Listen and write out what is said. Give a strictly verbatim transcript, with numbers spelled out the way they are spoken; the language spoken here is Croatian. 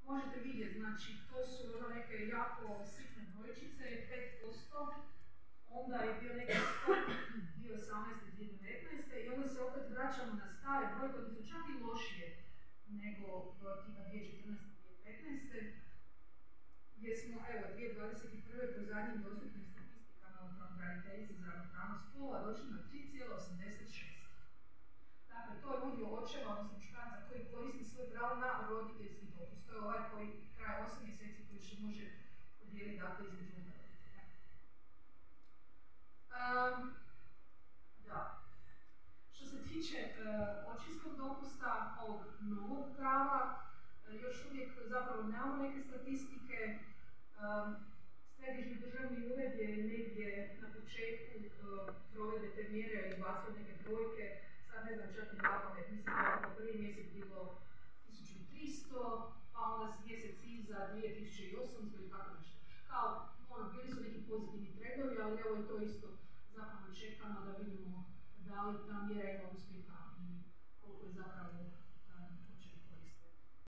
možete vidjeti, znači to su ono neke jako sitne brojčice, pet posto, onda je bio neki skok dvije tisuće osamnaeste. dvije tisuće devetnaeste. i onda se opet vraćamo na stare brojke, koje su čak i lošije nego tipa dvije tisuće četrnaeste. dvije tisuće petnaeste. gdje smo, evo, dvije tisuće dvadeset prve. po zadnjim dostupnim statistikama od pravobraniteljice za ravnopravnost spolova došli na tri zarez osamdeset šest. Dakle, to je udio očeva, odnosno muškarca koji koristi svoj pravo na roditeljski dopust. To je ovaj koji traje osam mjeseci, koji se može podijeliti dakle između roditelja. Um, da. Što se tiče uh, očinskog dopusta, ovog novog prava, uh, još uvijek zapravo nemamo neke statistike. Um, Središnji državni ured je negdje na početku uh, provedbe te mjere izbacio neke brojke, sad ne znam čak i napamet, mislim da je na prvi mjesec bilo tisuću tristo, pa onda mjesec iza dvije tisuće osamsto i tako nešto. Kao, ono, bili su neki pozitivni trendovi, ali evo je to isto zapravo čekamo da vidimo da li ta mjera ima uspjeha i koliko je zapravo